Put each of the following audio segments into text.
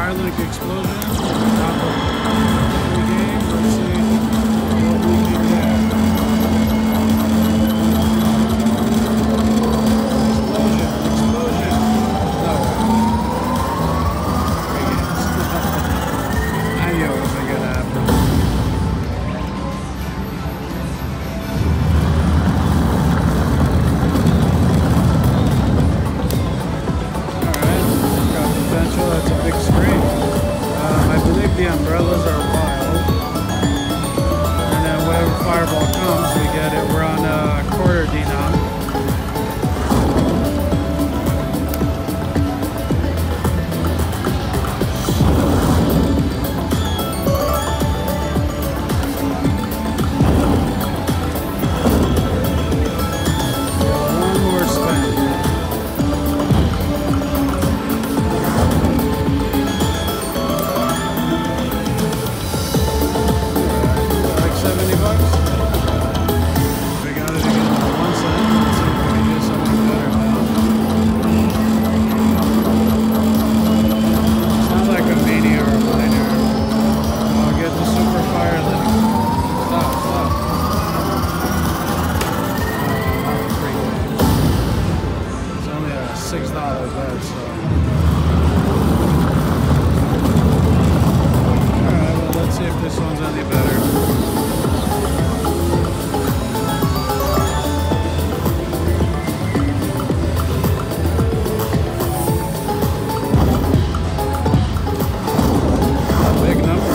Firelink explosion. Top of the game. Let's see what we can get. Explosion. No. I knew it wasn't gonna happen. That's a big screen. I believe the umbrellas are wild. And then whatever fireball comes, we get it. We're on a quarter denom. One more spin. $6 bet, so. Alright, well, let's see if this one's any better. Big number.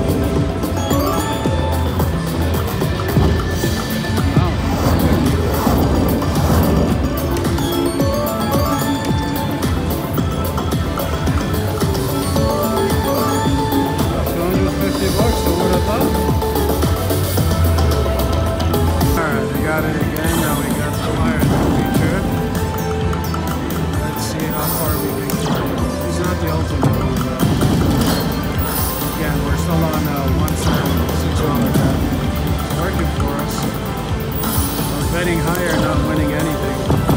Betting higher, not winning anything.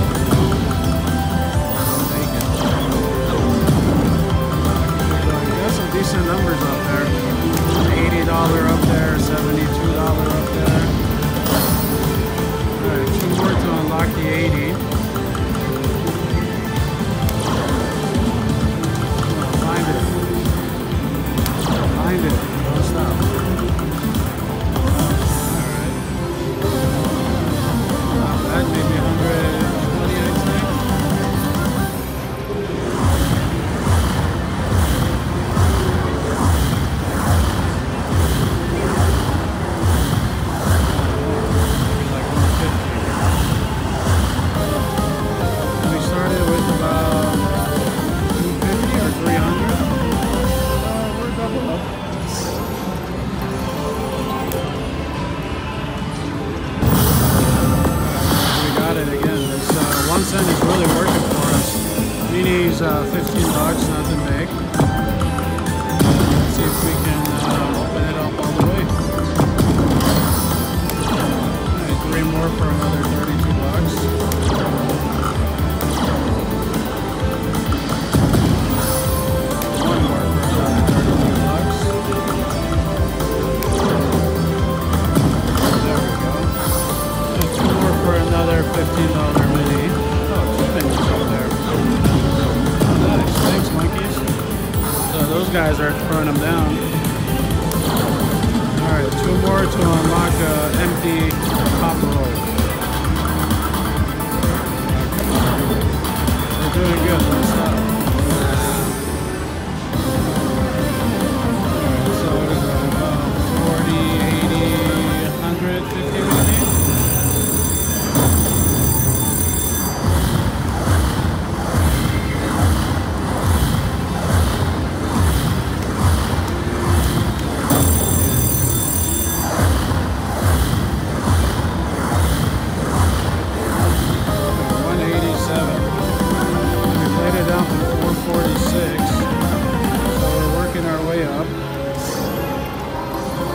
Got some decent numbers up there. $80 up there, $72 up there. Alright, 2 more to unlock the 80. Find it. Find it. Don't stop. Maybe 120, I'd say. Like 150. We started with about 250 or 300. We're double up. Again, this 1 cent is really working for us. Mini's $15, nothing big. Let's see if we can open it up all the way. Alright, 3 more for another $32. One more for another $32. There we go. And 2 more for another $15 mini. Oh, 2 minis up there. Nice, thanks monkeys. So those guys are throwing them down. Alright, 2 more to unlock an empty top roll. We're doing good, let's stop. Alright, so what is that? About 40, 80, 150 maybe?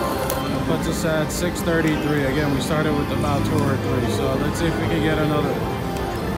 Puts us at 633. Again, we started with about 2 or 3, so let's see if we can get another one.